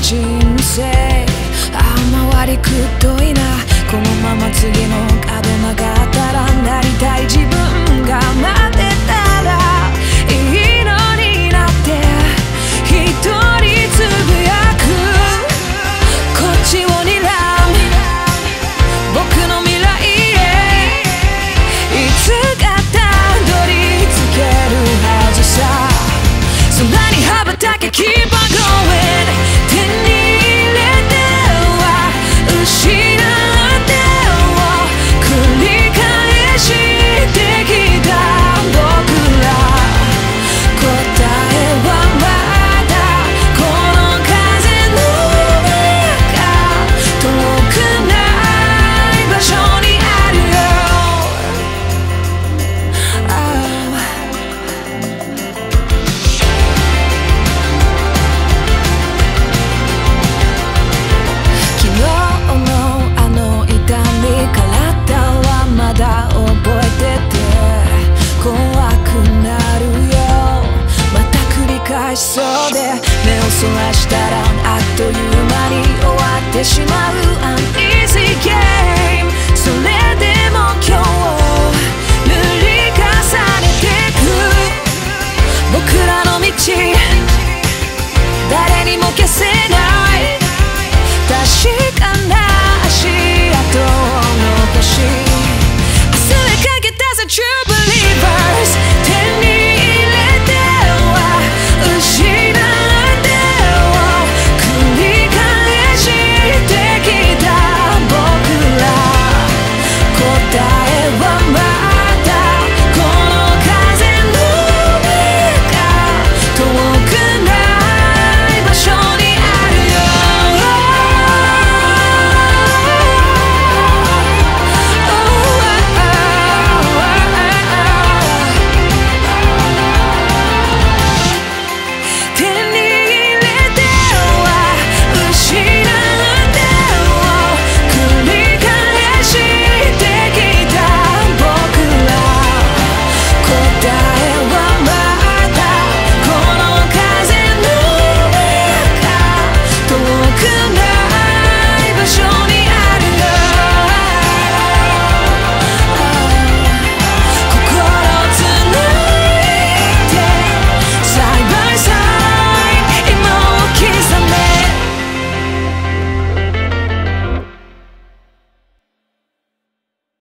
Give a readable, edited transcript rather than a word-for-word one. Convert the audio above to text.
人生。周りくどいな、このまま次の角曲がったら、なりたい自分が待ってたらいいのになって一人つぶやく。こっちを睨む僕の未来へ、いつかたどり着けるはずさ。空に羽ばたけ Keep on going、 手に入れては失ってを繰り返してきた僕ら。答えはまだこの風の中、遠くない場所にあるよ。昨日のあの痛み、体はまだ覚えてて怖くなるよ。また繰り返しそうで目をそらした